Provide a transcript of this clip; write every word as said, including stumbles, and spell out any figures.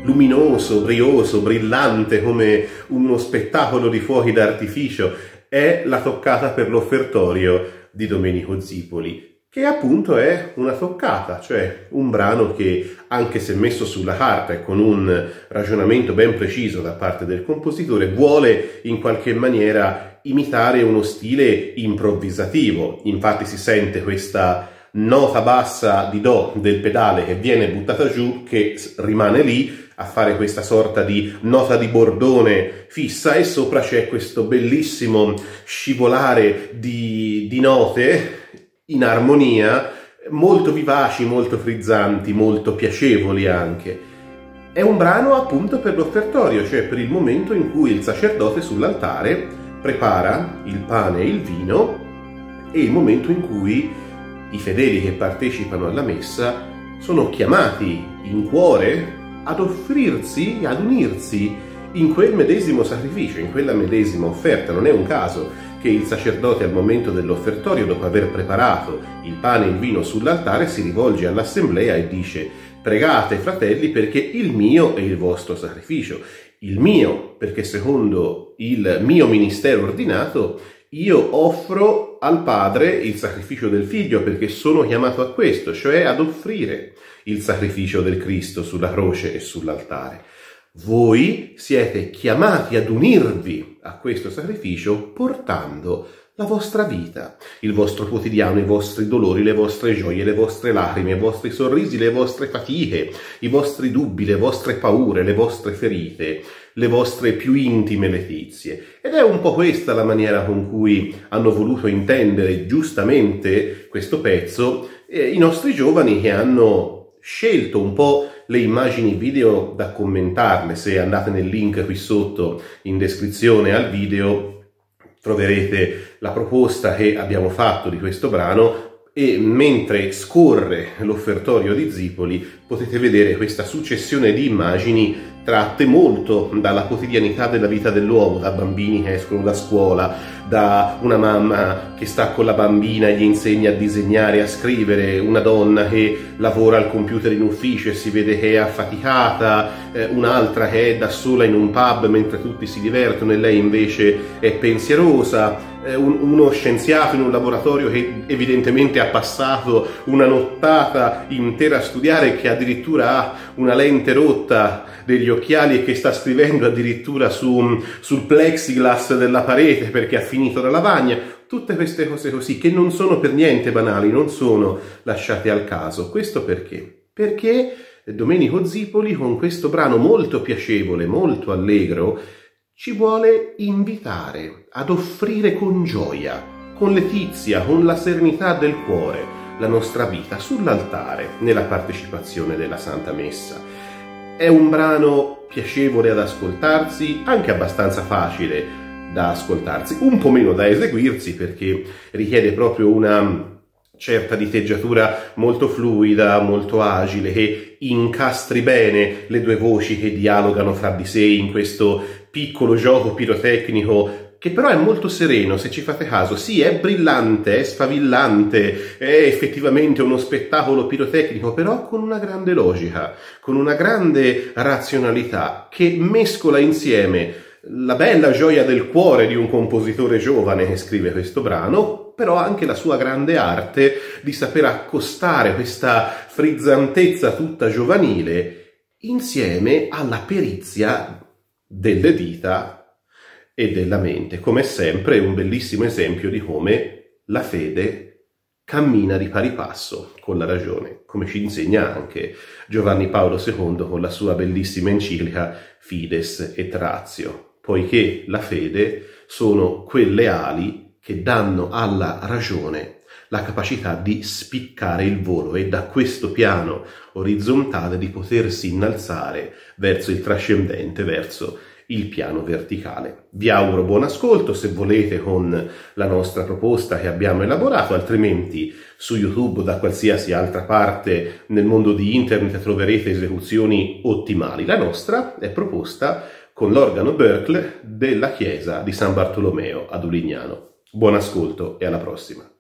luminoso, brioso, brillante come uno spettacolo di fuochi d'artificio, è la toccata per l'offertorio di Domenico Zipoli, che appunto è una toccata, cioè un brano che, anche se messo sulla carta e con un ragionamento ben preciso da parte del compositore, vuole in qualche maniera imitare uno stile improvvisativo. Infatti si sente questa nota bassa di do del pedale che viene buttata giù, che rimane lì a fare questa sorta di nota di bordone fissa, e sopra c'è questo bellissimo scivolare di, di note in armonia, molto vivaci, molto frizzanti, molto piacevoli anche. È un brano appunto per l'offertorio, cioè per il momento in cui il sacerdote sull'altare prepara il pane e il vino, e il momento in cui i fedeli che partecipano alla messa sono chiamati in cuore ad offrirsi, ad unirsi in quel medesimo sacrificio, in quella medesima offerta. Non è un caso che il sacerdote al momento dell'offertorio, dopo aver preparato il pane e il vino sull'altare, si rivolge all'assemblea e dice: pregate, fratelli, perché il mio è il vostro sacrificio. Il mio, perché secondo il mio ministero ordinato io offro al Padre il sacrificio del Figlio, perché sono chiamato a questo, cioè ad offrire il sacrificio del Cristo sulla croce e sull'altare. Voi siete chiamati ad unirvi a questo sacrificio portando la vostra vita, il vostro quotidiano, i vostri dolori, le vostre gioie, le vostre lacrime, i vostri sorrisi, le vostre fatiche, i vostri dubbi, le vostre paure, le vostre ferite, le vostre più intime letizie. Ed è un po' questa la maniera con cui hanno voluto intendere giustamente questo pezzo eh, i nostri giovani, che hanno scelto un po' le immagini video da commentarle. Se andate nel link qui sotto in descrizione al video troverete la proposta che abbiamo fatto di questo brano, e mentre scorre l'offertorio di Zipoli potete vedere questa successione di immagini tratte molto dalla quotidianità della vita dell'uomo, da bambini che escono da scuola, da una mamma che sta con la bambina e gli insegna a disegnare, a scrivere, una donna che lavora al computer in ufficio e si vede che è affaticata, eh, un'altra che è da sola in un pub mentre tutti si divertono e lei invece è pensierosa, eh, un, uno scienziato in un laboratorio che evidentemente ha passato una nottata intera a studiare, che addirittura ha una lente rotta degli occhiali e che sta scrivendo addirittura su, sul plexiglass della parete perché ha finito la lavagna. Tutte queste cose così, che non sono per niente banali, non sono lasciate al caso. Questo perché? Perché Domenico Zipoli, con questo brano molto piacevole, molto allegro, ci vuole invitare ad offrire con gioia, con letizia, con la serenità del cuore, la nostra vita sull'altare nella partecipazione della Santa Messa. È un brano piacevole ad ascoltarsi, anche abbastanza facile da ascoltarsi, un po' meno da eseguirsi, perché richiede proprio una certa diteggiatura molto fluida, molto agile, che incastri bene le due voci che dialogano fra di sé in questo piccolo gioco pirotecnico, che però è molto sereno, se ci fate caso. Sì, è brillante, è sfavillante, è effettivamente uno spettacolo pirotecnico, però con una grande logica, con una grande razionalità, che mescola insieme la bella gioia del cuore di un compositore giovane che scrive questo brano, però anche la sua grande arte di saper accostare questa frizzantezza tutta giovanile insieme alla perizia delle dita e della mente. Come sempre, un bellissimo esempio di come la fede cammina di pari passo con la ragione, come ci insegna anche Giovanni Paolo secondo con la sua bellissima enciclica Fides et Ratio, poiché la fede sono quelle ali che danno alla ragione la capacità di spiccare il volo e da questo piano orizzontale di potersi innalzare verso il trascendente, verso il piano verticale. Vi auguro buon ascolto, se volete, con la nostra proposta che abbiamo elaborato, altrimenti su YouTube o da qualsiasi altra parte nel mondo di internet troverete esecuzioni ottimali. La nostra è proposta con l'organo Börkle della chiesa di San Bartolomeo ad Ulignano. Buon ascolto e alla prossima!